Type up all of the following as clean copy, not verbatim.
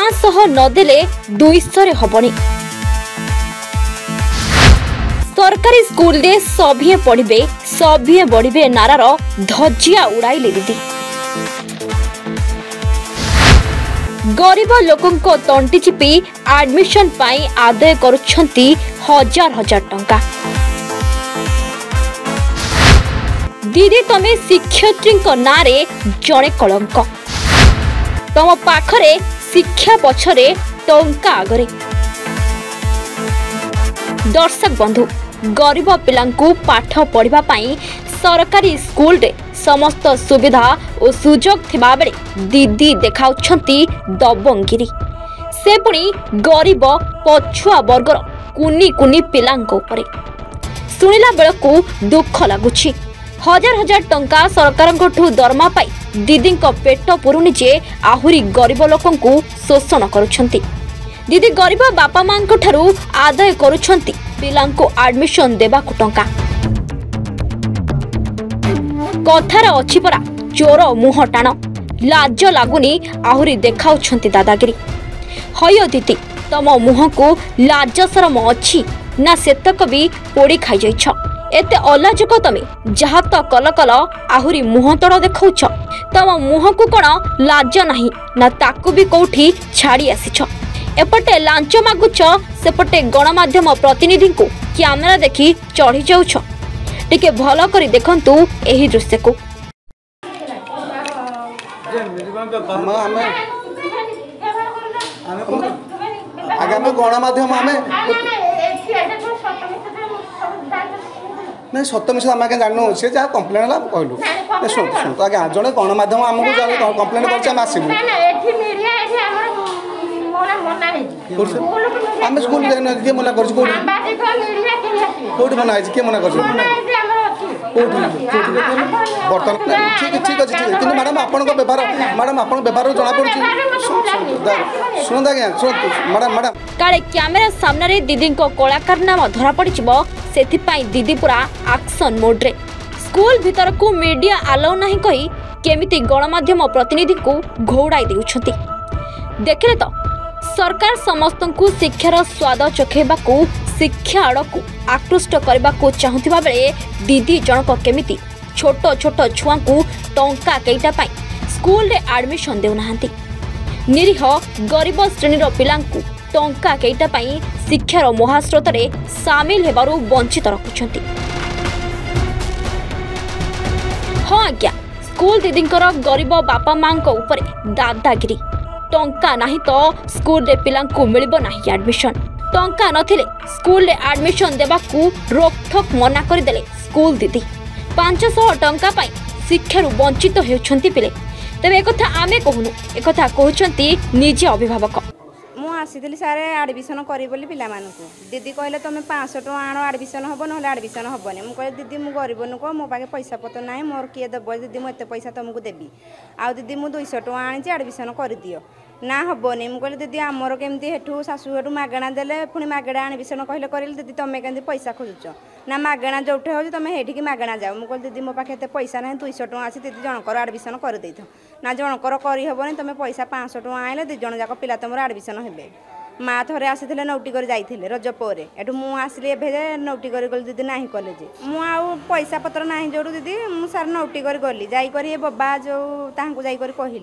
500 नदेले 200 हबनी। सरकारी स्कूल रे सभे पढ़े सभे बढ़े नारार धज्जिया उड़ाइले दीदी। गरीब लोकों तंटी चिपी एडमिशन पाई आदाय करुछंती हजार हजार टंका। दीदी तमे शिक्षयित्री नारे जड़े कलंक। तम पाखरे शिक्षा पछरे टंका आगरे। दर्शक बंधु, गरीब पिलांकु पाठ पढ़िबा पाई सरकारी स्कूल रे समस्त सुविधा और सुजोग थिबा बेले दीदी देखाउछंती दबंगिरी। से पुणी गरीब पछुआ वर्गर कुनी कुनी पिलांक उपरे। सुनिला बेलकु दुख लागुछि। हजार हजार टंका सरकारंठू दरमा पाई दीदी पेट पुरुनी जे आहुरी गरीब लोकंकु शोषण करुछंती। दीदी गरीब बापा मां ठारू आदाय करुछंती पिलांकु एडमिशन देबाकु टंका। कथार अछि परा चोर मुह टाण। लाज लागुनी आहुरी देखाउछंती दादागिरी। हय दीदी, तम मुह को लाज शरम अछि ना सेतक भी पोड़ी खाई जाइछ। एते अलाजुक तमे जहा तो कल कल आहुरी मुह तड़ देखाउछ। तम मुह को कोन लाज नाही ना ताकू भी कोठी छाड़ी आसीछ। एपटे लांच मागुछ, सेपटे गणमाध्यम प्रतिनिधि को कैमरा देखी चढ़ी जाउछ। टिके भलो करी देखंतु एही दृश्य को। आगामी गणमाध्यम आमे नहीं सप्तमी आम क्या जानू सी जहाँ कम्प्लेन है कहलु शुणु शुणु तो आगे जड़े गणमाध्यम आमको कम्प्लेन करसबू आम स्कूल किए मना कर मना है किए मना कर बर्तमान ठीक ठीक अच्छे ठीक है मैडम आपण बेपार मैडम आप बेपार जना पड़ी शुणु आज्ञा शुणु मैडम मैडम काले कैमेरा सामने दीदी कलाकारनामा धरा पड़ी से दीदी पूरा एक्शन मोड रे। स्कूल भीतर को मीडिया आलाउ नहीं कही केमिति गणमाध्यम प्रतिनिधि को घोड़ाई देउछंती। देखले तो सरकार समस्त को शिक्षार स्वाद चखेबा को शिक्षा आड़ को आकृष्ट करबा को चाहुथिबा बेले दीदी जनक केमिति छोट छोट छुआ को टंका केइटा पाई स्कूल रे एडमिशन देउ नाहंती। निरीह गरीब श्रेणीर पिलांकु टंका केइटा पाई शिक्षार महास्रोत रे सामिल हेबारु वंचित रखुछंती। हाँ आज्ञा, स्कूल दीदींकर गरीब बापा मां उपरे दादागिरी। टंका नहीं तो स्कूल रे पिलांकु मिलिबो नाही एडमिशन। टंका नथिले स्कूल रे एडमिशन देबाकू रोकठोक मना कर देले स्कूल दीदी। 500 टंका पाई शिक्षारु वंचित हेउछंती पिले। तबे एकथा आमे कहूनु, एकथा कहउछंती निजे अभिभावक। मु आसीली सारे एडमिशन करी बोली पिला मानकु दीदी कहले तमे 500 टका आनो एडमिशन हबो नहले एडमिशन हबोनी। मु कहले दीदी मु गरीब नुको मो पाके पैसा पतो नाही मोर किए देबो दीदी मु एते पैसा तुमको देबी आ दीदी मु 200 टका आनी एडमिशन कर दियो ना हबोनी। मु कहले दीदी आमर केमती हेठू सासू हेठू मागणा देले पुणी मागणा एडमिशन कहले करिले दीदी तमे केमती पैसा खोजुछ ना मागणा जोठे हो तमे हेठी की मागणा जाओ। मु कहले दीदी मो पाके एते पैसा नाही 200 टका आसी दीदी जनकर एडमिशन कर देइथो ना जनकर करी हबोनी तमे पैसा 500 टका आइले दी जण जाक पिला तमर एडमिशन हेबे। माँ थोड़े आसीले नौटी कर जाइए रज पर एठू मु आसली ए नौटी कर गली दीदी ना कॉलेज मु पैसा पत्र ना जो दीदी मु सार नौटी कर गली जाकर बाबा जो कहली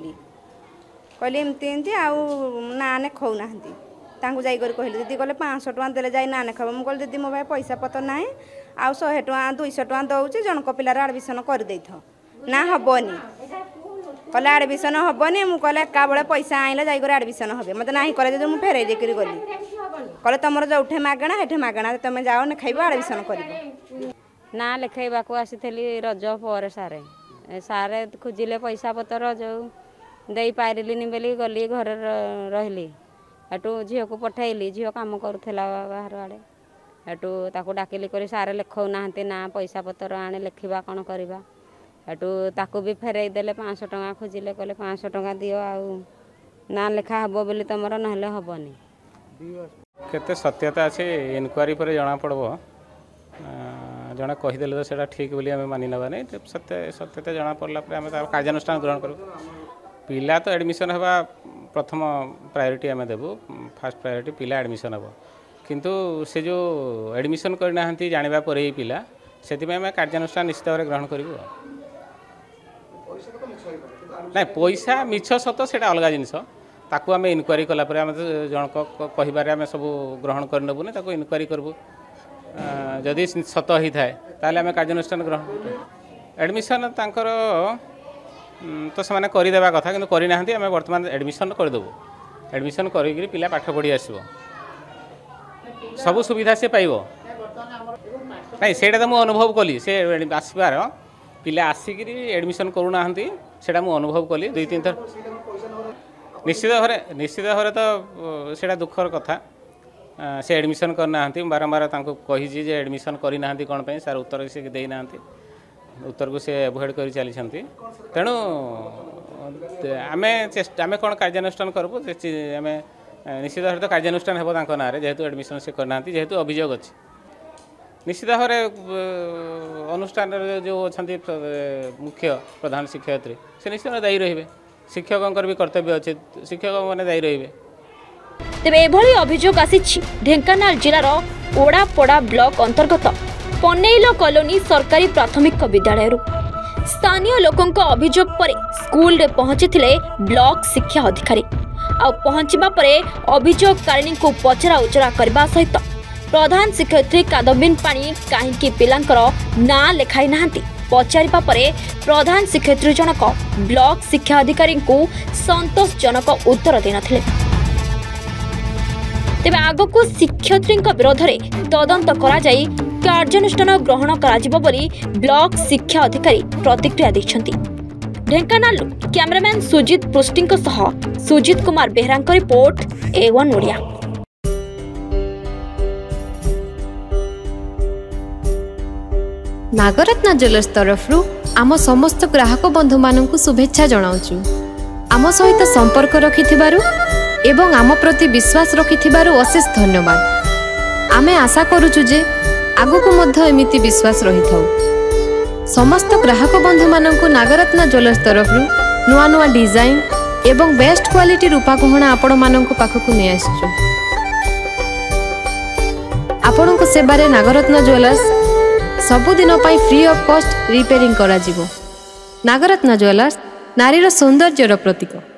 कहली एमती एमती ना ने खौ ना जाकर कहली दीदी कहले 500 टका देले जाई ना ने खब। मु कहली दीदी मो भाई पैसा पत्र ना 100 टका 200 टका दौचे जनक पिलार एडमिशन कर देइथो ना हबनी कहले एडमिशन हबनी। मु कहले एका बेले पैसा आइले जाकर एडमिशन हे मत ना कॉलेज मु फेरई देकर गली कहले तुम जो मागणा हेठे मागणा तुम जाओ न खाइब एडमिशन कर ना लिखेबा को आसीथली रज पर सारे सारे खोजिले पैसा पतर जो दे पारिलिनी बोली गली घर रही हेटू झील को पठेली झील कम करूला बाहर आड़े हेटू ताको डाकिली कर सारे लिखौ ना ना पैसा पतर आने लिखा कौन करवा हेटू ताको भी फेरई देले 500 टका खोजिले कहले 500 टका दियो आउ ना लिखा हबो बोली तमर नहले हबनी। केते सत्यता अच्छे इनक्वारी पर जना पड़बो जड़े कहीदेले तो सेटा ठीक बोली आम मानि ना नहीं सत्यता जना पड़ला आम कार्यानुष्ठान ग्रहण करूँ। पिला तो एडमिशन हवा प्रथम प्रायोरिटी आम देवु फास्ट प्रायोरिटी पिला एडमिशन हम किंतु से जो एडमिशन करना जाना पर ही पिला से कार्यानुष्ठान निश्चित भाव ग्रहण करूँ ना पैसा मिछ सत से अलग जिनस ताकू आम इनक्वारी कलापर आम जन कह सब ग्रहण करनबुनि ताकू इनक्वारी करबू जदि सत ही थाए ताले आम कार्यानुष्ठान ग्रहण एडमिशन तांकर तो से करदेवा कथा कि करना आम बर्तमान एडमिशन करदेबू एडमिशन करी पिला पाठ पढ़ी आसो सब सुविधा से पाइब नहीं से अनुभव कली से आसबार पिला आसिक एडमिशन करूना से अनुभव कली 2-3 थर निश्चित भाव तो से दुखर कथा से एडमिशन करना बारंबार कही एडमिशन करना कौन पे सार उत्तर से देना उत्तर को से एभोड कर चली तेणु आम कौन कार्यानुष्ठान करूँ आम निश्चित भाव तो कार्यानुष्ठान हो ना जेहेतु एडमिशन से करना जेहेतु अभियोग अच्छी निश्चित भाव अनुष्ठान जो अच्छा मुख्य प्रधान शिक्षयित्री से निश्चित दायी रे शिक्षकों भी कर्तव्य अच्छे शिक्षक मैंने दायी रे तेबे एभली अभियोग आसी ढेंकानाल जिलार ओडापड़ा ब्लॉक अंतर्गत पनेइल कॉलोनी सरकारी प्राथमिक विद्यालय स्थानीय लोकों अभियोग पर स्कूल रे पहुंची ब्लॉक शिक्षा अधिकारी आ पहुंचबा परे अभियोगकारिणी को पचरा उचरा करबा सहित प्रधान शिक्षयित्री कादम्बिन पाणी कहीं पिलांकर ना लेखाई नाहांती पचारिबा परे प्रधान शिक्षयित्री जनक ब्लॉक शिक्षा अधिकारी को संतोषजनक उत्तर दे नथिले तेबे आगको शिक्षयित्री विरोध में तदंत करा जाई कार्यानुष्ठान ग्रहण करा बोली ब्लॉक शिक्षा अधिकारी प्रतिक्रिया दैछंती। ढेंकानाल कैमरामैन सुजित पृष्टि सह Sujit Kumar Behera report A1 Odia. Nagaratna jewellers तरफ आम समस्त ग्राहक बंधु मानक शुभेच्छा जनाऊँ आम सहित संपर्क रखिथिबारु एवं आम प्रति विश्वास रखिथिबारु अशेष धन्यवाद। आमे आशा करूछु जे आगको मध्य एमिति विश्वास रही थाउ। समस्त ग्राहक बंधु मानक नागरत्न ज्वेलर्स तरफ नुआ नुआ डिजाइन एवं बेस्ट क्वालिटी रूपा गहना आपण मानक पाखकु नै आछो। आपणक सेबारे नागरत्न ज्वेलर्स सबुदिन पाई फ्री ऑफ कॉस्ट रिपेयरिंग करा जिवो। नागरत्न ज्वेलर्स नारीर सौंदर्यर प्रतीक।